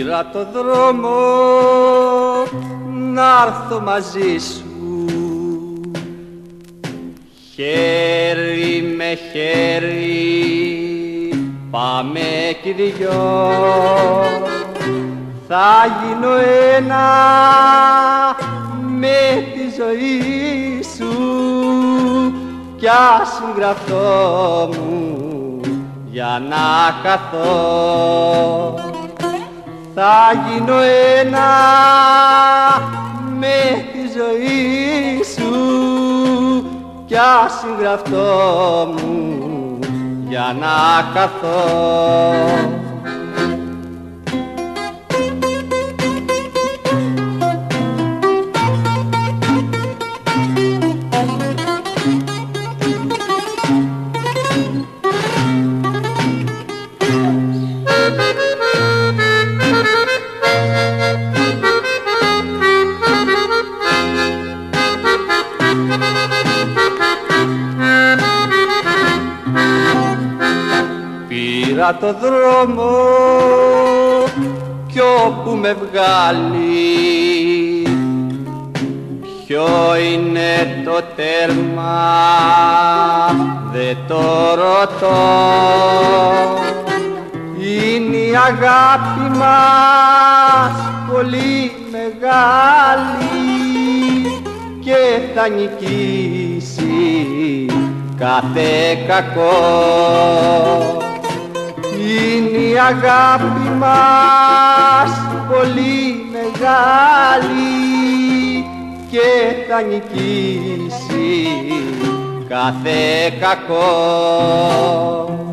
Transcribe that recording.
Πήρα το δρόμο να'ρθω μαζί σου, χέρι με χέρι πάμε κι δυο, θα γίνω ένα με τη ζωή σου κι ας συγγραφτώ μου για να χαθώ. Θα γίνω ένα με τη ζωή σου κι ας συγγραφτώ μου για να χαθώ. Πήρα το δρόμο κι όπου με βγάλει, ποιο είναι το τέρμα δε το ρωτώ. Είναι η αγάπη μας πολύ μεγάλη και θα νικήσει κάθε κακό. Είναι η αγάπη μας πολύ μεγάλη και θα νικήσει κάθε κακό.